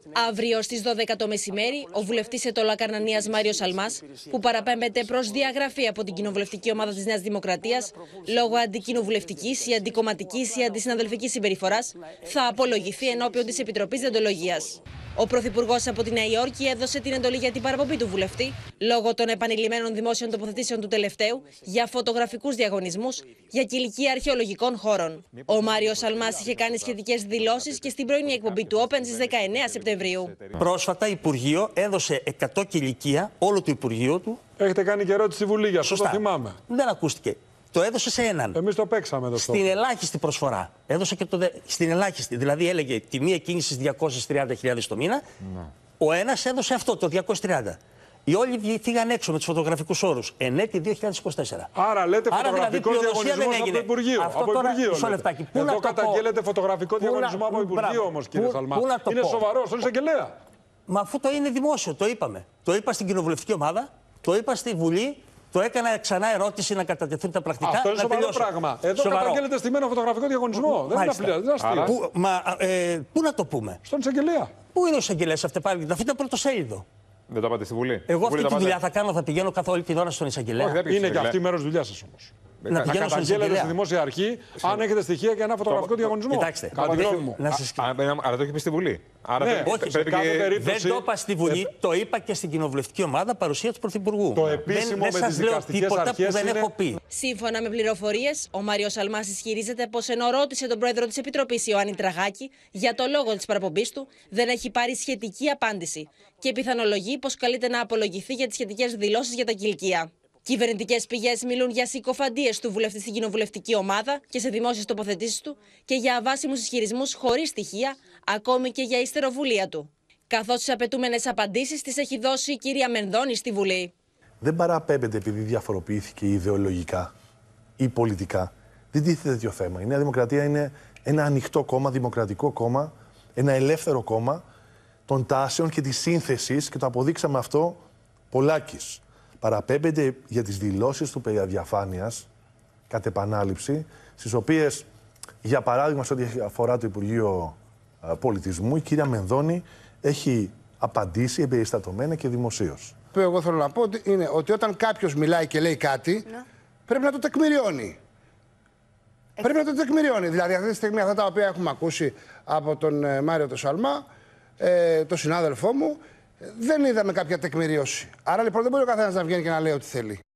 Αύριο στις 12 το μεσημέρι, ο βουλευτής Ετωλά Καρνανίας Μάριος Αλμάς, που παραπέμπεται προς διαγραφή από την κοινοβουλευτική ομάδα της Νέας Δημοκρατίας λόγω αντικοινοβουλευτικής ή αντικομματικής ή αντισυναδελφικής συμπεριφοράς, θα απολογηθεί ενώπιον της Επιτροπής Δεοντολογίας. Ο Πρωθυπουργός από τη Νέα Υόρκη έδωσε την εντολή για την παραπομπή του βουλευτή λόγω των επανειλημμένων δημόσιων τοποθετήσεων του τελευταίου για φωτογραφικούς διαγωνισμούς για κηλικία αρχαιολογικών χώρων. Ο Μάριος Αλμάς είχε κάνει σχετικές δηλώσεις και στην πρωινή εκπομπή του Open στις 19 Σεπτεμβρίου. Πρόσφατα, Υπουργείο έδωσε 100 κηλικία, όλο το Υπουργείο του. Έχετε κάνει και ερώτηση στη Βουλή, για αυτό το θυμάμαι. Δεν ακούστηκε. Το έδωσε σε έναν. Εμείς το παίξαμε εδώ. Στην ελάχιστη προσφορά. Έδωσε και στην ελάχιστη. Δηλαδή έλεγε τιμή εκκίνησης 230.000 το μήνα. Ο ένας έδωσε αυτό, το 230. Οι όλοι φύγαν έξω με τους φωτογραφικούς όρους. Ενέτη 2024. Άρα λέτε φωτογραφικό διαγωνισμό από το Υπουργείο. Αυτό από τώρα, Υπουργείο εδώ καταγγέλλετε φωτογραφικό διαγωνισμό από Υπουργείο όμως, κύριε Σαλμά. Είναι σοβαρό, στον εισαγγελέα. Μα αφού το είναι δημόσιο, το είπαμε. Το είπα στην κοινοβουλευτική ομάδα, το είπα στη Βουλή. Το έκανα ξανά ερώτηση να κατατεθούν τα πρακτικά. Αυτό είναι σοβαρό πράγμα. Εδώ καταγγέλλεται στημένο φωτογραφικό διαγωνισμό. Δεν είναι αστείο. Πού να το πούμε? Στον εισαγγελέα. Πού είναι ο εισαγγελέας αυτή πάλι? Αυτό ήταν πρωτοσέλιδο. Δεν το πάτε στη Βουλή. Εγώ αυτή τη δουλειά θα κάνω, θα πηγαίνω καθ' όλη την ώρα στον εισαγγελέα. Είναι και αυτή μέρος δουλειά σας όμως. Να καταγγέλλετε στη δημόσια αρχή αν έχετε στοιχεία για ένα φωτογραφικό διαγωνισμό. Κοιτάξτε, αλλά το έχει πει στη Βουλή. Όχι, δεν το είπα στη Βουλή, το είπα και στην κοινοβουλευτική ομάδα παρουσία του Πρωθυπουργού. Το επίσημο με τις δικαστικές αρχές δεν έχω πει. Σύμφωνα με πληροφορίες, ο Μάριος Αλμάς ισχυρίζεται πως ενώ ρώτησε τον πρόεδρο της Επιτροπής Ιωάννη Τραγάκη για το λόγο της παραπομπής του, δεν έχει πάρει σχετική απάντηση και πιθανολογεί πως καλείται να απολογηθεί για τις σχετικές δηλώσεις για τα κηλικία. Κυβερνητικές πηγές μιλούν για συκοφαντίες του βουλευτή στην κοινοβουλευτική ομάδα και σε δημόσιες τοποθετήσεις του και για αβάσιμους ισχυρισμούς χωρίς στοιχεία, ακόμη και για ιστεροβουλία του. Καθώς τις απαιτούμενες απαντήσεις τις έχει δώσει η κυρία Μενδώνη στη Βουλή. Δεν παραπέμπεται επειδή διαφοροποιήθηκε ιδεολογικά ή πολιτικά. Δεν τίθεται τέτοιο θέμα. Η Νέα Δημοκρατία είναι ένα ανοιχτό κόμμα, δημοκρατικό κόμμα, ένα ελεύθερο κόμμα των τάσεων και της σύνθεσης και το αποδείξαμε αυτό πολλάκις. Παραπέμπεται για τις δηλώσεις του περί αδιαφάνειας, κατ' επανάληψη, στις οποίες, για παράδειγμα, σε ό,τι αφορά το Υπουργείο Πολιτισμού, η κυρία Μενδώνη έχει απαντήσει εμπεριστατωμένα και δημοσίως. Εγώ θέλω να πω είναι ότι όταν κάποιος μιλάει και λέει κάτι, πρέπει να το τεκμηριώνει. Πρέπει να το τεκμηριώνει. Δηλαδή, αυτή τη στιγμή, αυτά τα οποία έχουμε ακούσει από τον Μάριο τον Σαλμά, τον συνάδελφό μου, δεν είδαμε κάποια τεκμηρίωση. Άρα λοιπόν δεν μπορεί ο καθένας να βγαίνει και να λέει ό,τι θέλει.